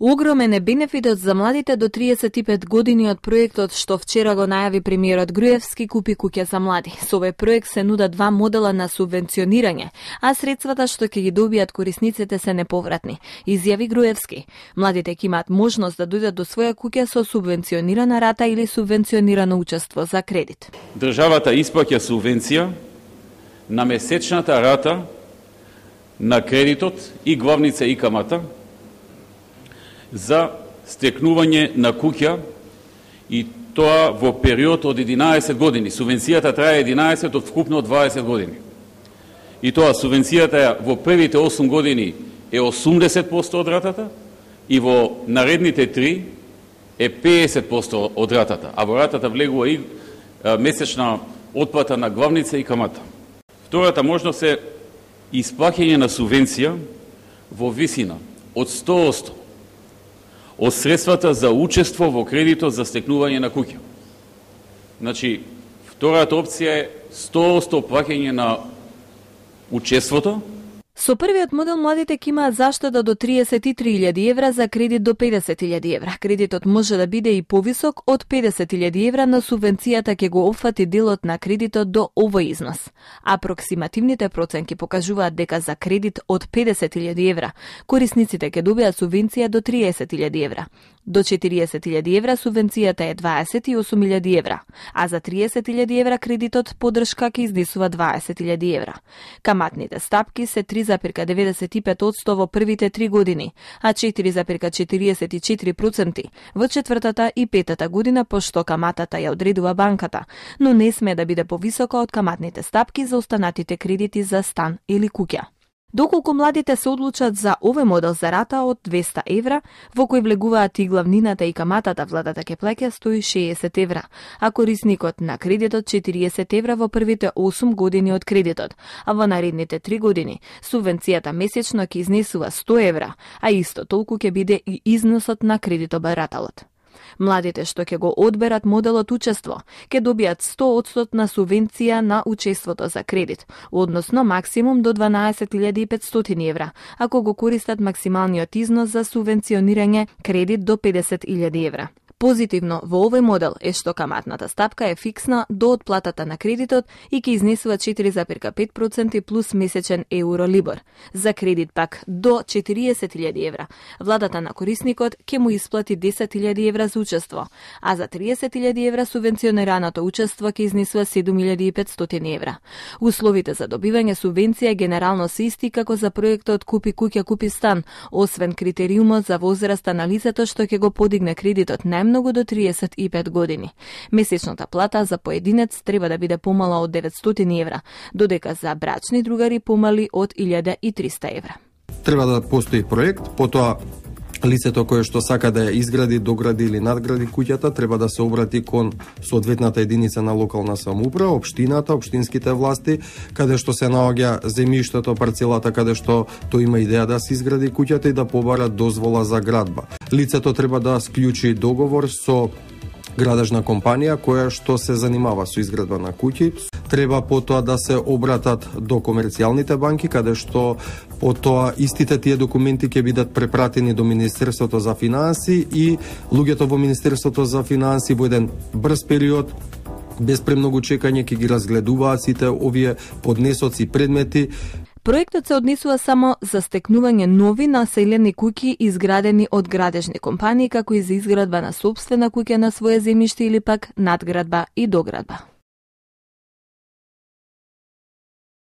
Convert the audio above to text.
Огромен е бенефитот за младите до 35 години од проектот што вчера го најави премиерот Груевски Купи куќа за млади. Со овој проект се нудат два модела на субвенционирање, а средствата што ќе ги добијат корисниците се неповратни, изјави Груевски. Младите ќе имаат можност да дојдат до своја куќа со субвенционирана рата или субвенционирано учество за кредит. Државата исплаќа субвенција на месечната рата на кредитот и главница и камата за стекнување на куќа и тоа во период од 11 години. Субвенцијата трае 11 од вкупно 20 години. И тоа субвенцијата во првите 8 години е 80% од ратата и во наредните 3 е 50% од ратата, а во ратата влегува и месечна отплата на главница и камата. Втората можност е исплаќање на субвенција во висина од 100% од средствата за учество во кредитот за стекнување на куќа. Значи, втората опција е 100% плаќање на учеството. Со првиот модел младите ќе имаат заштеда до 33.000 евра за кредит до 50.000 евра. Кредитот може да биде и повисок од 50.000 евра, но субвенцијата ќе го опфати делот на кредитот до овој износ. Апроксимативните проценки покажуваат дека за кредит од 50.000 евра корисниците ќе добијат субвенција до 30.000 евра. До 40.000 евра субвенцијата е 28.000 евра, а за 30.000 евра кредитот поддршка ќе изнесува 20.000 евра. Каматните стапки се 3,95% во првите 3 години, а 4,44% во четвртата и петата година, пошто каматата ја одредува банката, но не сме да биде повисока од каматните стапки за останатите кредити за стан или куќа. Доколку младите се одлучат за овој модел за рата од 200 евра, во кој влегуваат и главнината и каматата, владата ќе плаќа 160 евра, а корисникот на кредитот 40 евра во првите 8 години од кредитот, а во наредните 3 години субвенцијата месечно ќе изнесува 100 евра, а исто толку ќе биде и износот на кредитобараталот. Младите што ќе го одберат моделот учество ќе добијат 100% на субвенција на учеството за кредит, односно максимум до 12.500 евра, ако го користат максималниот износ за субвенционирање кредит до 50.000 евра. Позитивно во овој модел е што каматната стапка е фиксна до отплатата на кредитот и ќе изнесува 4,5% плюс месечен Евролибор. За кредит пак до 40.000 евра, владата на корисникот ќе му исплати 10.000 евра за учество, а за 30.000 евра субвенционираното учество ќе изнесува 7.500 евра. Условите за добивање субвенција генерално се исти како за проектот Купи куќа, купи стан, освен критериумот за возраста на лицето што ќе го подигне кредитот најмногу до 35 години. Месечната плата за поединец треба да биде помала од 900 евра, додека за брачни другари помали од 1.300 евра. Треба да постои проект, потоа лицето кое што сака да ја изгради, догради или надгради куќата треба да се обрати кон соодветната единица на локална самоуправа, општината, општинските власти, каде што се наоѓа земјиштето, парцелата каде што тој има идеја да се изгради куќата и да побара дозвола за градба. Лицето треба да склучи договор со градежна компанија која што се занимава со изградба на куќи. Треба потоа да се обратат до комерцијалните банки, каде што потоа истите тие документи ќе бидат препратени до Министерството за финансии и луѓето во Министерството за финансии во еден брз период, без премногу чекање, ќе ги разгледуваат сите овие поднесоци предмети. Проектот се однесува само за стекнување нови населени куќи изградени од градежни компании, како и за изградба на сопствена куќа на своје земјиште или пак надградба и доградба.